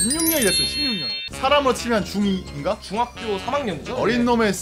16년이 됐어요. 16년. 사람으로 치면 중2인가? 중학교 3학년이죠? 어린 놈의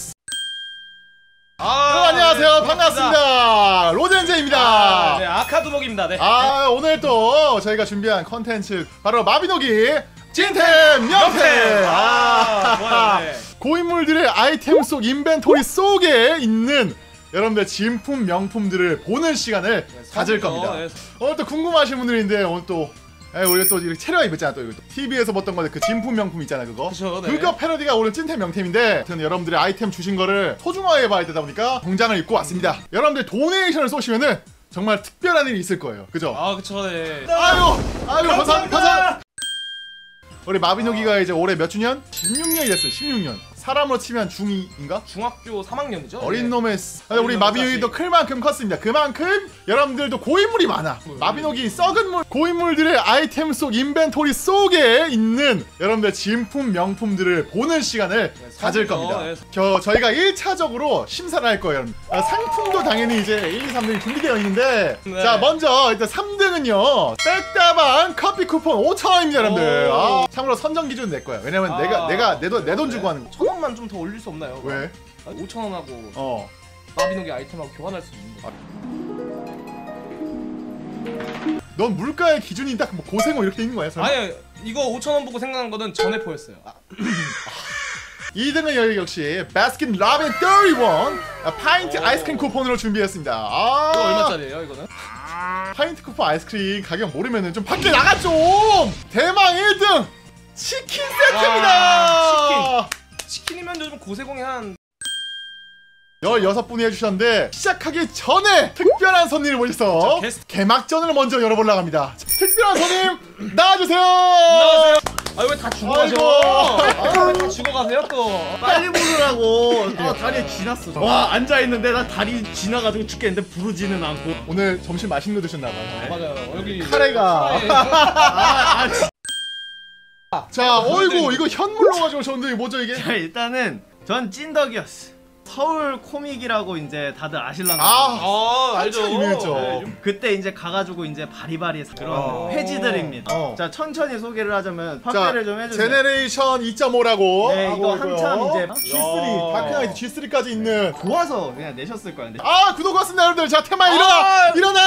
안녕하세요. 네, 반갑습니다. 로젠제입니다. 네, 아카두목입니다. 네. 오늘 또 저희가 준비한 컨텐츠 바로 마비노기 찐템 명템. 좋아요. 네. 고인물들의 아이템 속 인벤토리 속에 있는 여러분들 진품 명품들을 보는 시간을 가질 겁니다. 네. 오늘 또 궁금하신 분들인데 오늘 또 우리가 또 이렇게 체력 입었잖아. 또 이거 TV에서 봤던 건데 그 진품 명품 있잖아 그거. 그쵸, 네. 그거 패러디가 오늘 찐템 명템인데 여러분들의 아이템 주신 거를 소중하게 봐야 되다 보니까 공장을 입고 왔습니다. 여러분들 도네이션을 쏘시면은 정말 특별한 일이 있을 거예요. 그죠? 그쵸, 네. 아유 감사합니다. 우리 마비노기가 이제 올해 몇 주년? 16년이 됐어요. 16년. 사람으로 치면 중2인가? 중학교 3학년이죠? 어린 네. 놈의 우리 마비노기도 클 만큼 컸습니다. 그만큼 여러분들도 고인물이 많아. 마비노기 썩은 물 고인물들의 아이템 속 인벤토리 속에 있는 여러분들 진품 명품들을 보는 시간을 가질 겁니다. 네. 저희가 1차적으로 심사를 할 거예요. 상품도 당연히 이제 1, 2, 3등이 준비되어 있는데 네. 자 먼저 일단 3등은요 백다방 커피 쿠폰 5,000원입니다 여러분들. 참고로 선정 기준 내 거야. 왜냐면 내가 내 돈 주고 하는 거. 1,000원만 좀 더 올릴 수 없나요? 왜? 5,000원하고 마비노기 아이템하고 교환할 수 있는 거. 넌 물가의 기준이 딱 뭐 고생어 이렇게 있는 거야? 설마? 아니 이거 5,000원 보고 생각난 거는 전해포였어요. 2등은 여기 역시 바스킨 라빈 31 파인트 아이스크림 쿠폰으로 준비했습니다. 이거 얼마짜리예요 이거는? 파인트 쿠폰 아이스크림 가격 모르면은 좀 밖에 나가 좀! 대망 1등! 치킨 세트입니다! 치킨이면 요즘 고세공이 한 16분이 해주셨는데 시작하기 전에 특별한 손님을 모셔서 개막전을 먼저 열어보려고 합니다. 특별한 손님 나와주세요! 안녕하세요. 왜 다 죽어가죠? 왜 다 죽어가세요 또? 빨리 부르라고. 다리에 쥐났어. 와 앉아있는데 나 다리 쥐나가지고 죽겠는데 부르지는 않고. 오늘 점심 맛있는 거 드셨나봐요. 맞아요. 여기 카레가 자, 어이구 이거 현물로 가지고 오셨는데 뭐죠 이게? 자 일단은 전 찐덕이었어. 서울 코믹이라고 이제 다들 아실랑가. 알죠. 한참 유명했죠. 네, 그때 이제 가가지고 이제 바리바리 그런 회지들입니다. 자 천천히 소개를 하자면 확대를 좀 해주세요. 제네레이션 2.5라고 네 이거 한참 이제 G3 다크나이트 G3까지 있는 좋아서 그냥 내셨을 거야. 근데. 구독 왔습니다 여러분들. 자 테마 일어나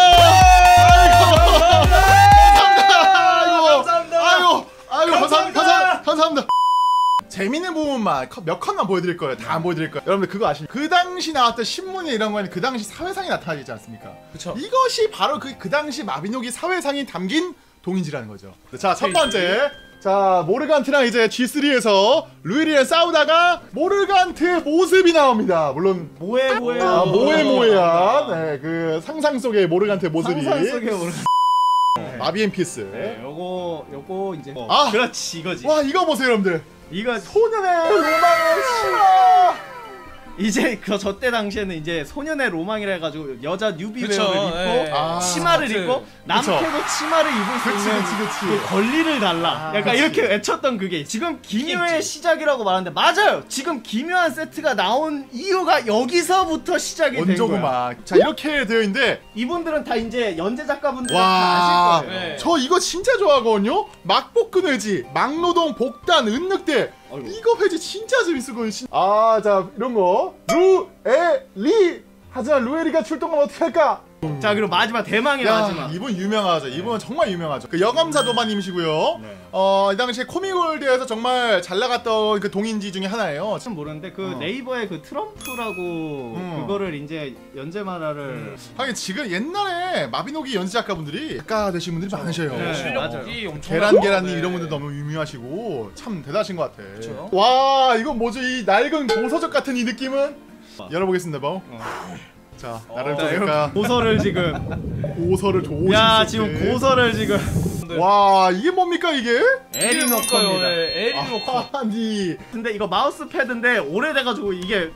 감사합니다. 재밌는 부분만 몇 컷만 보여드릴 거예요. 다 안 보여드릴 거예요. 여러분들 그거 아시죠? 그 당시 나왔던 신문이 이런 거는 그 당시 사회상이 나타나지 않습니까? 그쵸. 이것이 바로 그 당시 마비노기 사회상이 담긴 동인지라는 거죠. 자, 첫 번째. 자, 모르간트랑 이제 G3에서 루이리랑 싸우다가 모르간트의 모습이 나옵니다. 물론 모에모에야 네, 그 상상 속의 모르간트의 모습이. 상상 속의 모르간트. 마비 앤 피스. 네, 요거 이제 그렇지 이거지. 와 이거 보세요 여러분들. 이거 소년의 로망의 치마. 이제 저 때 당시에는 이제 소년의 로망이라 해가지고 여자 뉴비 그쵸, 웨어를 입고 치마를 입고 남캐도 치마를 입을 수 있는 그 권리를 달라. 약간 이렇게 외쳤던 그게 지금 기묘의 시작이라고 말하는데 맞아요. 지금 기묘한 세트가 나온 이유가 여기서부터 시작이 된 거야. 원조구만. 자 이렇게 되어 있는데 이분들은 다 이제 연재 작가분들은 다 와 아실 거예요. 네. 저 이거 진짜 좋아하거든요. 막복근 회지, 막노동, 복단, 은늑대. 이거 회지 진짜 재밌었거든요. 자 이런 거 루에리. 하지만 루에리가 출동하면 어떻게 할까? 자 그리고 마지막 대망의 마지막. 이분 유명하죠. 이분은 정말 유명하죠. 그 여검사 도마님이시고요. 이 당시에 코믹월드에서 정말 잘 나갔던 그 동인지 중에 하나예요. 참 모르는데 그 네이버에 그 트럼프라고 그거를 이제 연재 만화를 하긴 지금 옛날에 마비노기 연재 작가분들이 작가 되신 분들이 많으셔요. 네, 실력이 엄청 계란님 이런 분들 너무 유명하시고 참 대단하신 것 같아. 그쵸? 와 이건 뭐죠? 이 낡은 도서적 같은 이 느낌은 열어보겠습니다. 자 나를 보니까 고서를 지금 고서를 조심. 야 지금 고서를 지금 와 이게 뭡니까 이게? 에리노커입니다. 에리노커. 아니 근데 이거 마우스 패드인데 오래돼가지고 이게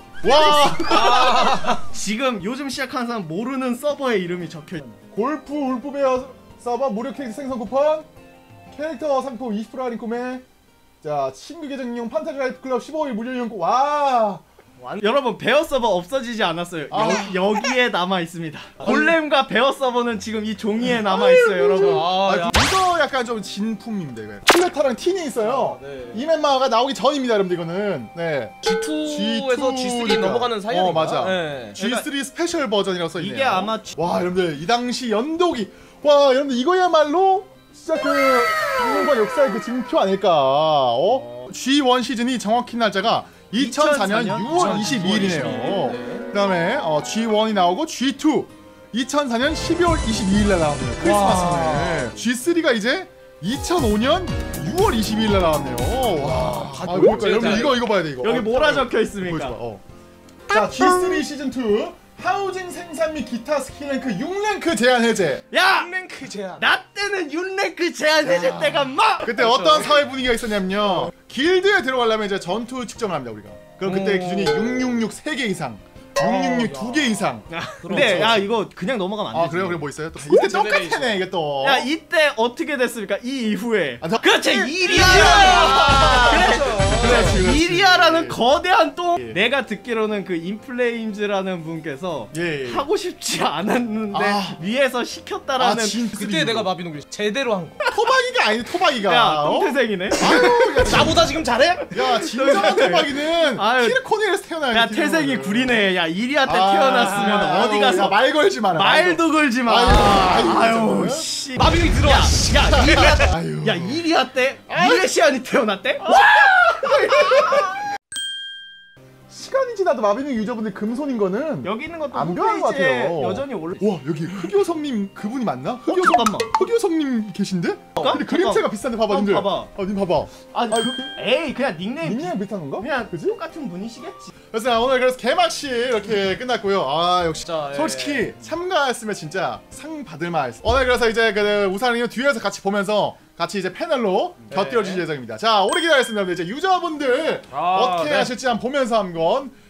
지금 요즘 시작하는 사람 모르는 서버의 이름이 적혀있네. 골프 울프베어 서버 무료 캐릭터 생성 쿠폰, 캐릭터 상품 20% 할인 구매, 자 친구 계정 이용 판타지 라이프 클럽 15일 무료 이용권. 와 여러분 베어 서버 없어지지 않았어요. 여기에 남아 있습니다. 골렘과 베어 서버는 지금 이 종이에 남아 있어요, 여러분. 이거 약간 좀 진품인데 이거. 클레타랑 틴이 있어요. 네. 이 멤마가 나오기 전입니다, 여러분들 이거는. 네. G2에서 G3 G2 넘어가는 사이인가? 맞아. 네. G3 스페셜 버전이라고 써 있네요. 이게 아마 와, 여러분들 이 당시 연독이 와, 여러분들 이거야말로 진짜 그 한국과 역사의 그 증표 아닐까. G1 시즌이 정확히 날짜가 2004년 6월 22일이네요. 네. 그다음에 G1이 나오고 G2 2004년 12월 22일날 나왔네요. 크리스마스네. G3가 이제 2005년 6월 22일날 나왔네요. 와, 뭘까? 여러분 이거 봐야 돼 이거. 여기 뭐라 적혀 보여줘봐. 있습니까? 자, G3 시즌 2 하우징 생산 및 기타 스킬 랭크 6랭크 제한 해제. 야! 랭크 제한. 나 때는 6랭크 제한 해제 때가 막! 그때 어떤 사회 분위기가 있었냐면요. 길드에 들어가려면 이제 전투 측정을 합니다 우리가. 그럼 그때 기준이 666 3개 이상, 666 2개 이상. 근데 야 이거 그냥 넘어가면 안 되지. 그래요? 그래 뭐 있어요? 또 이때 똑같네 이게 또. 야 이때 어떻게 됐습니까? 이 이후에 그렇지 일이야. 그렇지. 일이야라는 거대한 똥. 내가 듣기로는 그 인플레임즈라는 분께서 예. 하고 싶지 않았는데 위에서 시켰다라는. 그때 내가 마비노기 제대로 한 거. 토박이가 아니네 토박이가. 야 똥태생이네. 아유, 나보다 지금 잘해? 야 진정한 토박이는 아유. 키르코니에서 태어나야 야 태생이 구리네. 야 일이야 때 태어났으면 어디 가서 말 걸지 마라. 말도 걸지 마. 아유 씨. 마비노기 들어와. 야 일이야. 아유. 야 일이야 때 미레시안이 태어났대? 시간이 지나도 마비노 유저분들 금손인 거는 여기 있는 것도 안 변한 것 홈페이지에 같아요. 여전히 올라. 와 여기 흑요성님 그분이 맞나? 잠깐만. 흑요성님 계신데? 근데 그림체가 잠깐. 비싼데 봐봐 님들. 봐봐. 님 봐봐. 아니 에이 그냥 닉네임 닉네임 비슷한 건가? 그냥 그지? 똑같은 분이시겠지. 그래서 오늘 그래서 개막식 이렇게 끝났고요. 아 역시 진짜, 예. 솔직히 참가했으면 진짜 상 받을 만했어. 오늘 그래서 이제 그 우산이요 뒤에서 같이 보면서 같이 이제 패널로 곁들여질 예정입니다. 자 오래 기다렸습니다. 이제 유저분들 어떻게 네. 하실지 한번 보면서 한번